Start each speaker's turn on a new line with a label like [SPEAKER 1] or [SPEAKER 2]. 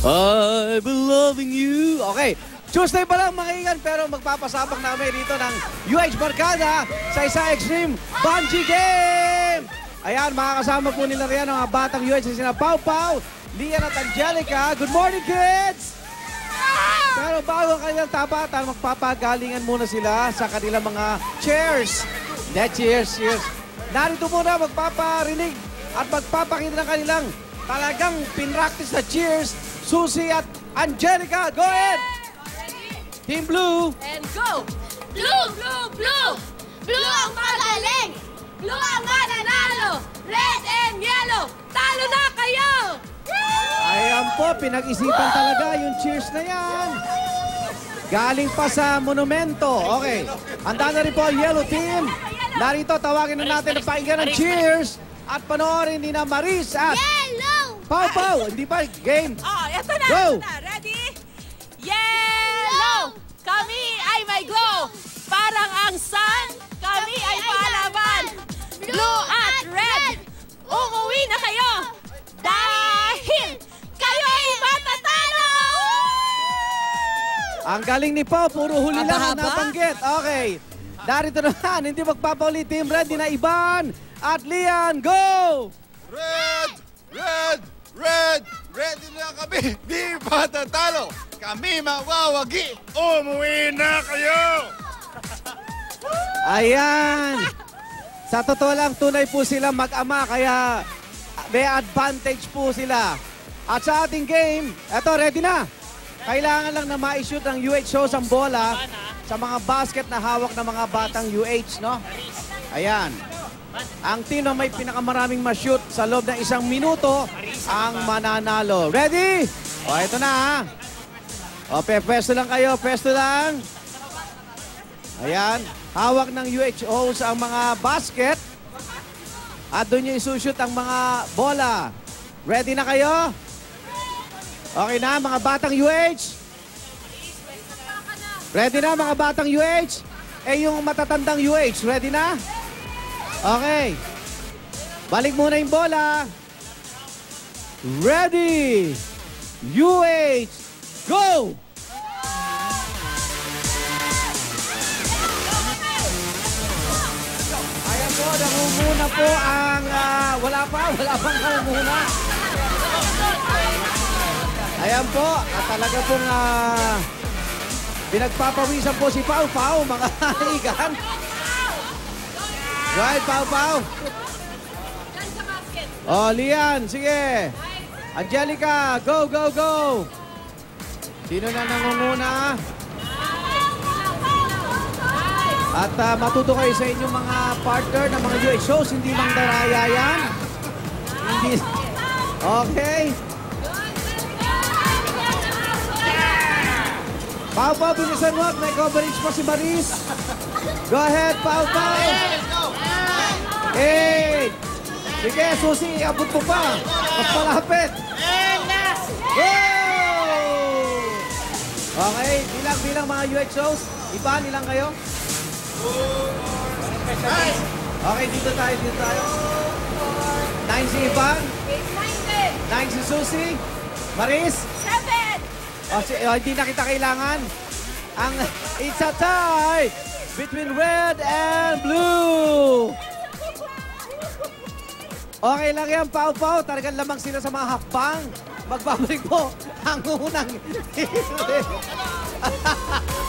[SPEAKER 1] I've been loving you. Okay, Tuesday pa lang mga igan, pero magpapasabak na kami dito ng UH Barkada sa isa extreme bungee game. Ayan, makakasama po nila riyan ang mga batang UH, sina Pau Pau, Lian at Angelica. Good morning, kids! Pero bago ang kanilang tapatan, magpapagalingan muna sila sa kanilang mga chairs. Cheers. Narito muna magpaparinig at magpapakita ng kanilang talagang pinractice na cheers, Susie at Angelica. Go ahead! Team Blue!
[SPEAKER 2] And go! Blue, blue, blue! Blue ang magaling! Blue ang mananalo! Red and yellow! Talo na kayo!
[SPEAKER 1] Ayan po, pinag-isipan talaga yung cheers na yan. Galing pa sa monumento. Okay, handa na rin po ang yellow team. Narito, tawagin na natin ang pakinggan ng cheers at panoorin ni na Maris at
[SPEAKER 2] Yellow!
[SPEAKER 1] Pau. Hindi pa, game.
[SPEAKER 3] Oh, ito na,
[SPEAKER 1] Go!
[SPEAKER 3] ito na. Ready? Yellow! Kami ay may glow. Parang ang sun, kami ay palaban. Blue at red, umuwi na kayo. Dahil kayo ay matatalo!
[SPEAKER 1] Ang galing ni Pau, puro huli lang ang
[SPEAKER 3] Haba-haba.
[SPEAKER 1] nabanggit. Okay, narito naman, hindi magpapauli. Team Red, na Ivan at Lian. Go!
[SPEAKER 4] Red! Ready na kami! Di pa tatalo! Kami mawawagi! Umuwi na kayo!
[SPEAKER 1] Ayan! Sa totoo lang, tunay po sila mag-ama, kaya may advantage po sila. At sa ating game, eto, ready na. Kailangan lang na ma-shoot ng UH shows ang bola sa mga basket na hawak ng mga batang UH, no? Ayan. Ang team na may pinakamaraming ma-shoot sa loob ng 1 minuto ang mananalo. Ready? O, ito na, ha? O, pwesto lang kayo, pwesto lang. Ayan. Hawak ng UHOs ang mga basket. At doon nyo isushoot ang mga bola. Ready na kayo? Okay na, mga batang UH? Ready na, mga batang UH? Eh, yung matatandang UH, ready na? Okay. Balik muna yung bola. Ready! UH, go! Ayan po, nangunguna po ang... wala pang nangunguna. Ayan po, at talaga pong pinagpapawisan po si Pau Pau, mga igan. Go ahead, Pau. Oh, Lian, sige. Angelica, go! Sino na nangunguna? At matuto kayo sa inyong mga partner ng mga UH shows, hindi mang daraya yan. Hindi. Okay. Pau, bilisan mo. May coverage pa si Maris. Go ahead, Pau. 8. Sige, Susie, abot mo pa. Mas malapit. Go! Okay, bilang mga UH shows. Iba, nilang kayo? Okay, dito tayo. 9 si Ivan. 9 si Susie. Maris.
[SPEAKER 2] 7!
[SPEAKER 1] Hindi na kita kailangan. It's a tie between red and blue. Okay lang yan, Pau. Talagang lamang sila sa mga hakbang. Magbabalik po ang unang